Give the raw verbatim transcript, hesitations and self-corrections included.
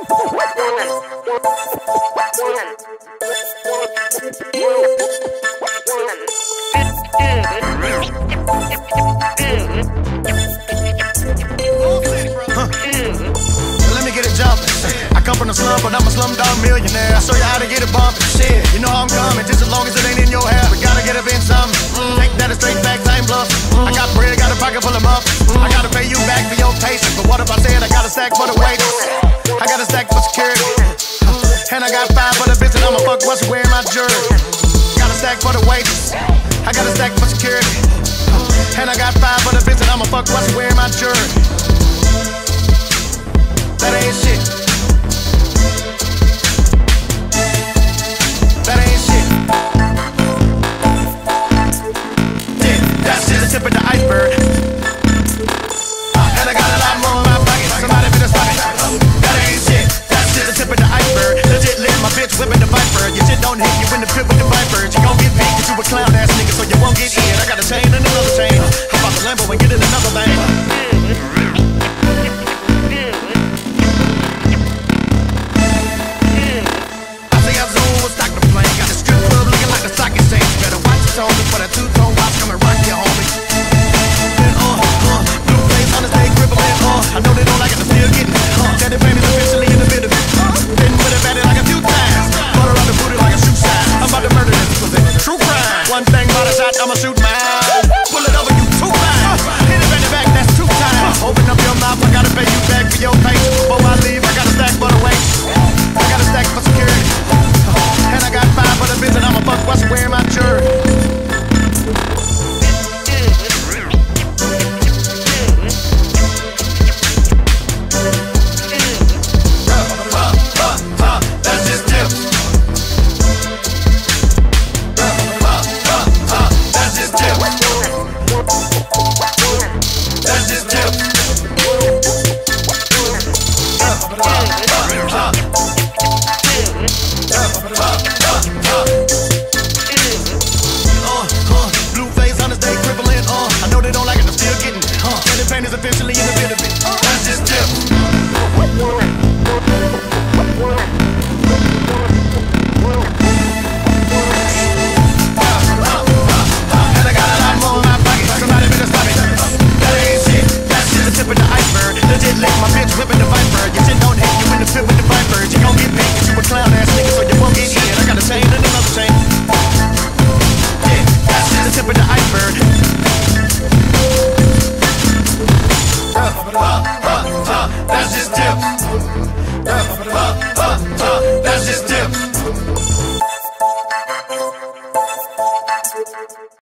Let me get it jumping. I come from the slum, but I'm a slumdog millionaire. I show you how to get it bumping. Shit, you know how I'm coming, just as long as it ain't in your hair. We gotta get up in something. Take that a straight back, I ain't bluff. I got bread, got a pocket full of muff. I gotta pay you back for your patience. But what if I said I got a stack for the waiters? I got a stack for security. And I got five for the bitch, and I'ma fuck what's wearing my jersey. Got a stack for the waiters. I got a stack for security. And I got five for the bitch, and I'ma fuck what's wearing my jersey. That ain't shit. That ain't shit. Yeah, that's just the tip of the iceberg. And I got a lot more in my pocket. Somebody better stop it. That ain't shit. That's just the tip of the iceberg. Legit lit my bitch whipping the viper. Your shit don't hit you in the pit with the viper. You gon' get beat cause you a clown ass nigga, so you won't get in. I got a chain and another chain. Hop out the Lambo and get in another thing. For that two-tone watch, come and rock your homie. And uh, uh, blue face on the stage, gripping, uh, I know they don't like it, I'm still getting it. Uh, Daddy Pain is officially in the middle of it. Been with it, batted like a few times. Butter on the booty like a shoe size. I'm about to murder this, cause it's true crime. One thing about a shot, I'ma shoot mine. Pull it over, you two lines. Hit it back to back, that's two times. Open up your mouth, I gotta pay you back for your patience. Before I leave, I got a stack for the weight. I got a stack for security. And I got five for the bitch, and I'ma fuck what's wearing my jersey. Is officially in the bit of it. That's just tip. And I got a lot more in my pocket. Somebody better stop it. That ain't shit. That's just the tip of the iceberg. Legit lick my bitch whipping the viper. Your shit don't hit you in the pit with the viper. You gon' get beat cause you a clown ass nigga, so you won't get in. I got a chain and another chain. Yeah, that's just the tip of the iceberg. That's just tips. That's just tips.